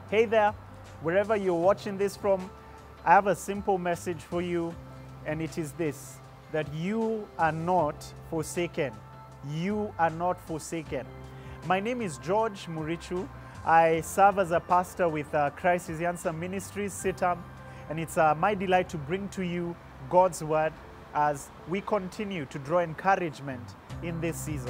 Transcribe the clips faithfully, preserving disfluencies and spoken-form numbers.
Hey there, wherever you're watching this from, I have a simple message for you, and it is this, that you are not forsaken. You are not forsaken. My name is George Murichu. I serve as a pastor with uh, Christ is the Answer Ministries, CITAM, and it's uh, my delight to bring to you God's Word as we continue to draw encouragement in this season.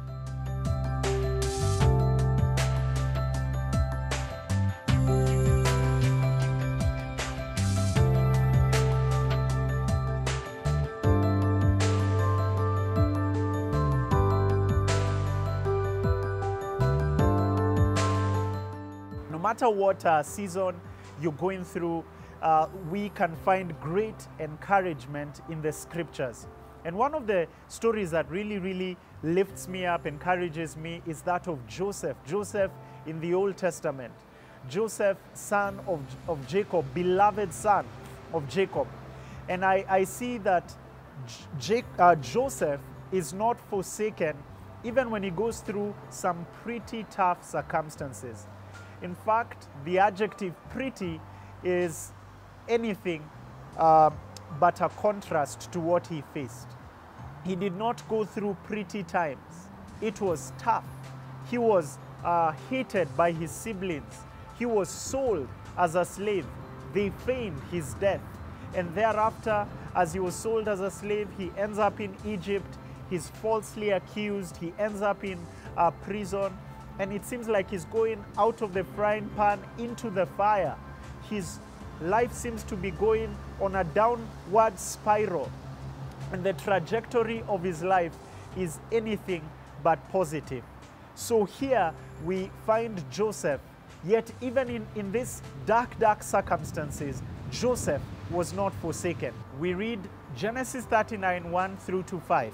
No matter what uh, season you're going through, uh, we can find great encouragement in the scriptures. And one of the stories that really, really lifts me up, encourages me, is that of Joseph. Joseph in the Old Testament. Joseph, son of, of Jacob, beloved son of Jacob. And I, I see that J uh, Joseph is not forsaken even when he goes through some pretty tough circumstances. In fact, the adjective pretty is anything uh, but a contrast to what he faced. He did not go through pretty times. It was tough. He was uh, hated by his siblings. He was sold as a slave. They feigned his death. And thereafter, as he was sold as a slave, he ends up in Egypt. He's falsely accused. He ends up in uh, prison. And it seems like he's going out of the frying pan into the fire. His life seems to be going on a downward spiral. And the trajectory of his life is anything but positive. So here we find Joseph, yet even in, in these dark, dark circumstances, Joseph was not forsaken. We read Genesis thirty-nine, one through to five.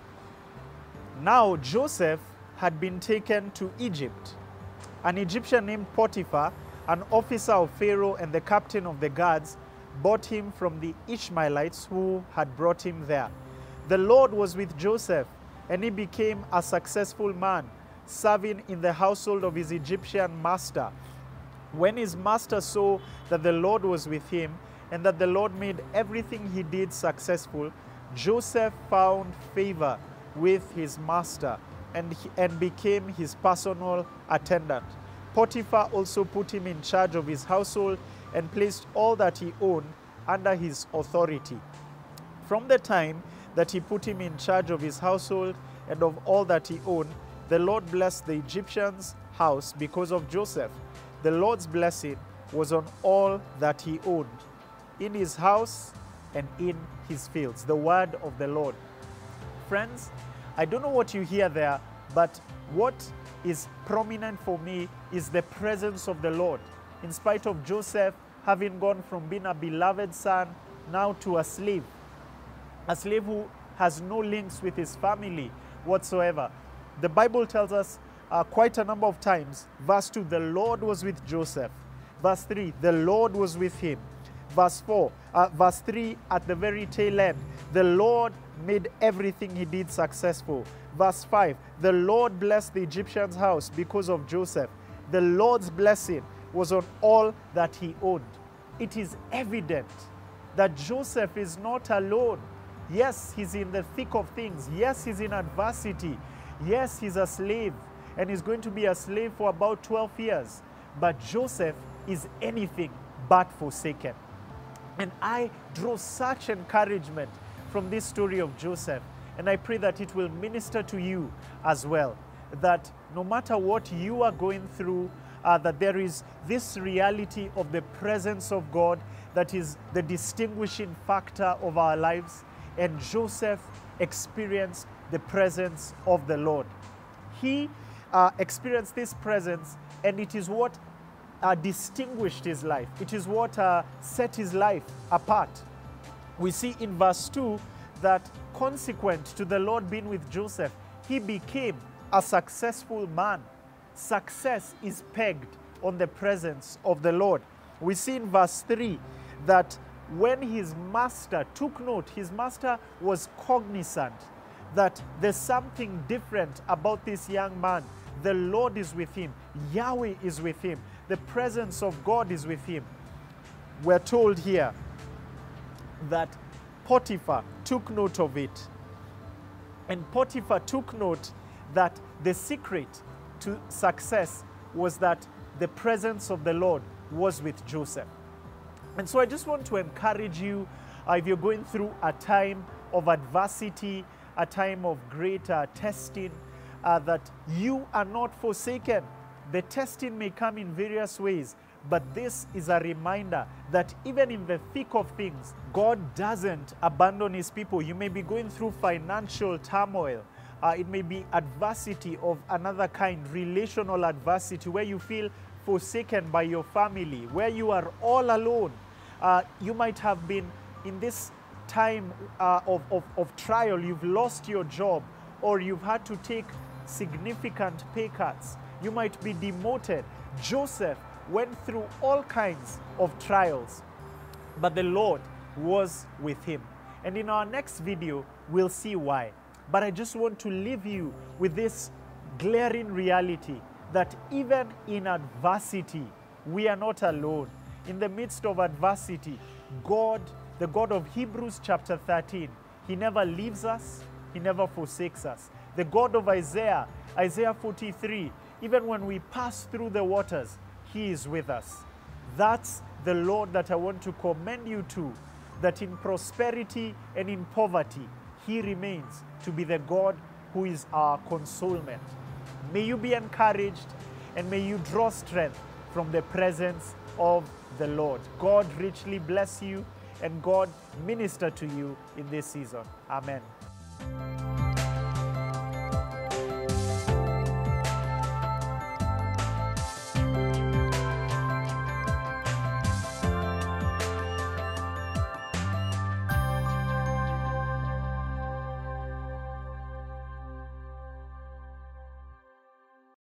Now Joseph had been taken to Egypt. An Egyptian named Potiphar, an officer of Pharaoh and the captain of the guards, bought him from the Ishmaelites who had brought him there. The Lord was with Joseph, and he became a successful man, serving in the household of his Egyptian master. When his master saw that the Lord was with him, and that the Lord made everything he did successful, Joseph found favor with his master, and, he, and became his personal attendant. Potiphar also put him in charge of his household and placed all that he owned under his authority. From the time that he put him in charge of his household and of all that he owned, the Lord blessed the Egyptian's house because of Joseph. The Lord's blessing was on all that he owned, in his house and in his fields. The word of the Lord. Friends, I don't know what you hear there, but what is prominent for me is the presence of the Lord. In spite of Joseph having gone from being a beloved son now to a slave, a slave who has no links with his family whatsoever. The Bible tells us uh, quite a number of times, verse two, the Lord was with Joseph. Verse three, the Lord was with him. Verse four, uh, verse three, at the very tail end, the Lord made everything he did successful. Verse five, the Lord blessed the Egyptian's house because of Joseph. The Lord's blessing was on all that he owned. It is evident that Joseph is not alone. Yes, he's in the thick of things. Yes, he's in adversity. Yes, he's a slave, and he's going to be a slave for about twelve years. But Joseph is anything but forsaken. And I draw such encouragement from this story of Joseph, and I pray that it will minister to you as well, that no matter what you are going through, uh, that there is this reality of the presence of God that is the distinguishing factor of our lives. And Joseph experienced the presence of the Lord. He uh, experienced this presence, and it is what uh, distinguished his life. It is what uh, set his life apart. We see in verse two that consequent to the Lord being with Joseph, he became a successful man. Success is pegged on the presence of the Lord. We see in verse three that when his master took note, his master was cognizant that there's something different about this young man. The Lord is with him. Yahweh is with him. the presence of God is with him. We're told here that Potiphar took note of it. And Potiphar took note that the secret to success was that the presence of the Lord was with Joseph. And so I just want to encourage you, uh, if you're going through a time of adversity, a time of great uh, testing, uh, that you are not forsaken. The testing may come in various ways, but this is a reminder that even in the thick of things, God doesn't abandon his people. You may be going through financial turmoil. Uh, it may be adversity of another kind, relational adversity, where you feel forsaken by your family, where you are all alone. Uh, you might have been in this time uh, of, of, of trial. You've lost your job, or you've had to take significant pay cuts. You might be demoted. Joseph went through all kinds of trials, but the Lord was with him. And in our next video, we'll see why. But I just want to leave you with this glaring reality that even in adversity, we are not alone. In the midst of adversity, God, the God of Hebrews chapter thirteen, he never leaves us, he never forsakes us. The God of Isaiah, Isaiah forty-three, even when we pass through the waters, he is with us. That's the Lord that I want to commend you to, that in prosperity and in poverty, he remains to be the God who is our consolement. May you be encouraged, and may you draw strength from the presence of the Lord. God richly bless you, and God minister to you in this season. Amen.